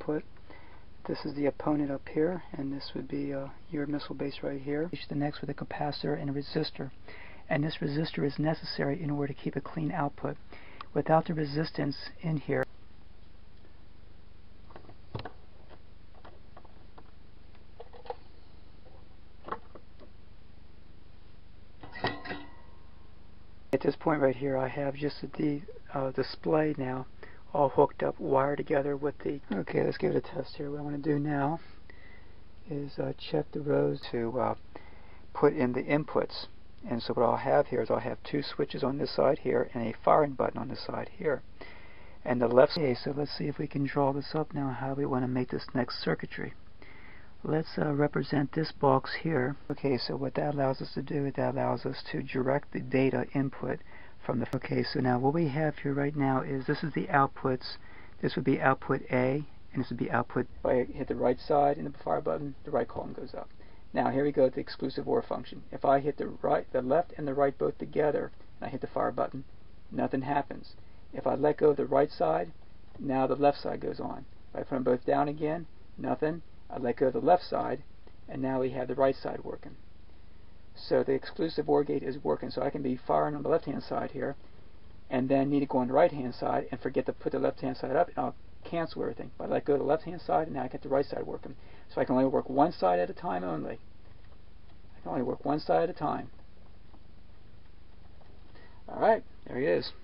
Put this is the opponent up here, and this would be your missile base right here. The next with a capacitor and a resistor, and this resistor is necessary in order to keep a clean output. Without the resistance in here, at this point right here, I have just the display now all hooked up, wired together with the... Okay, let's give it a test here. What I want to do now is check the rows to put in the inputs. And so what I'll have here is I'll have two switches on this side here and a firing button on this side here. And the left... Okay, so let's see if we can draw this up now, how we want to make this next circuitry. Let's represent this box here. Okay, so what that allows us to do is that allows us to direct the data input from the... Okay, so now what we have here right now is this is the outputs. This would be output A, and this would be output... If I hit the right side in the fire button, the right column goes up. Now here we go to the exclusive OR function. If I hit the left and the right both together, and I hit the fire button, nothing happens. If I let go of the right side, now the left side goes on. If I put them both down again, nothing. I let go of the left side, and now we have the right side working. So the exclusive OR gate is working, so I can be firing on the left-hand side here, and then need to go on the right-hand side and forget to put the left-hand side up, and I'll cancel everything. But I let go of the left-hand side, and now I get the right side working. So I can only work one side at a time only. I can only work one side at a time. Alright, there he is.